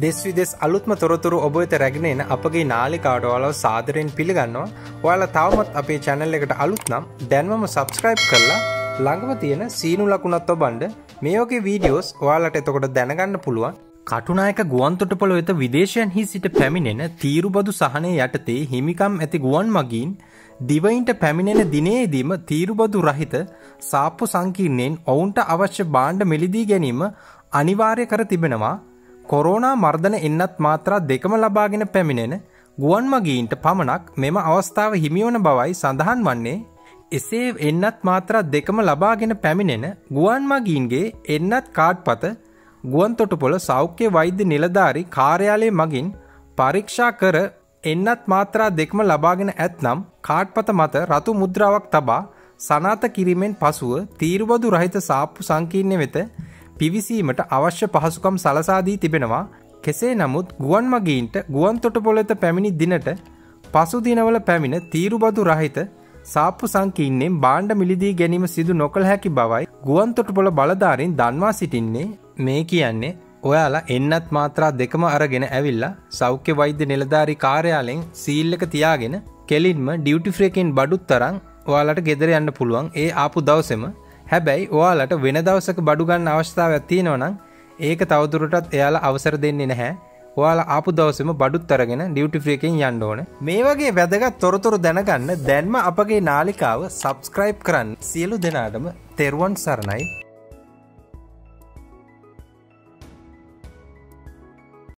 දෙස් විදෙස් අලුත්ම තොරතුරු ඔබ වෙත රැගෙන එන අපගේ නාලිකාවට ඔයාලව සාදරයෙන් පිළිගන්නවා. ඔයාලා තවමත් අපේ channel එකට අලුත් නම් දැන්වම subscribe කරලා ළඟම තියෙන සීනු ලකුණත් ඔබන්න මේ වගේ වීඩියෝස් ඔයාලට එතකොට දැනගන්න පුළුවන්. කටුනායක ගුවන් තොටුපළ වෙත විදේශයන්හි සිට පැමිණෙන තීරුබදු සහනය යටතේ හිමිකම් ඇති ගුවන් මගීන් දිවයින්ට පැමිණෙන දිනේදීම තීරුබදු රහිත සාප්පු සංකීර්ණයෙන් ඔවුන්ට අවශ්‍ය භාණ්ඩ මිලදී ගැනීම අනිවාර්ය කර තිබෙනවා. කොරෝනා මර්ධන එන්නත් මාත්‍රා දෙකම ලබාගෙන පැමිණෙන ගුවන් මගීන්ට පමණක් මෙම අවස්ථාව හිමිවන බවයි සඳහන් වන්නේ. එසේ එන්නත් මාත්‍රා දෙකම ලබාගෙන පැමිණෙන ගුවන් මගීන්ගේ එන්නත් කාඩ්පත ගුවන් තොටුපොළ සෞඛ්‍ය වෛද්‍ය නිලධාරී කාර්යාලය මගින් පරීක්ෂා කර එන්නත් මාත්‍රා දෙකම ලබාගෙන ඇතනම් කාඩ්පත මත රතු මුද්‍රාවක් තබා සනාථ කිරීමෙන් පසුව තීරුබදු රහිත සාප්පු සංකීර්ණය වෙත පිවිසීමට අවශ්‍ය පහසුකම් සලසා දී තිබෙනවා. කෙසේ නමුත් ගුවන් මගීන්ට ගුවන් තොටුපොළ වෙත පැමිණි දිනට පසු දිනවල පැමිණ තීරුබදු රහිත සාප්පු සංකීර්ණයෙන් භාණ්ඩ මිලදී ගැනීම සිදු නොකළ හැකි බවයි ගුවන් තොටුපොළ බලධාරීන් දන්වා සිටින්නේ. මේ කියන්නේ ඔයාලා එන්නත් මාත්‍රා දෙකම අරගෙන ඇවිල්ලා සෞඛ්‍ය වෛද්‍ය නිලධාරී කාර්යාලයෙන් සීල් එක තියාගෙන කෙලින්ම ඩියුටි ෆ්‍රී එකෙන් බඩුත් තරම් ඔයාලට ගෙදර යන්න පුළුවන් ඒ ආපු දවසේම. හැබැයි ඔයාලට වෙන දවසක බඩු ගන්න අවස්ථාවක් තියෙනවා නම් ඒක තවදුරටත් එයාලා අවසර දෙන්නේ නැහැ. ඔයාලා ආපු දවසේම බඩුත් අරගෙන ඩියුටි ෆ්‍රී එකෙන් යන්න ඕන. මේ වගේ වැදගත් තොරතුරු දැනගන්න දැන්ම අපගේ නාලිකාව subscribe කරන්න. සියලු දෙනාටම තෙරුවන් සරණයි.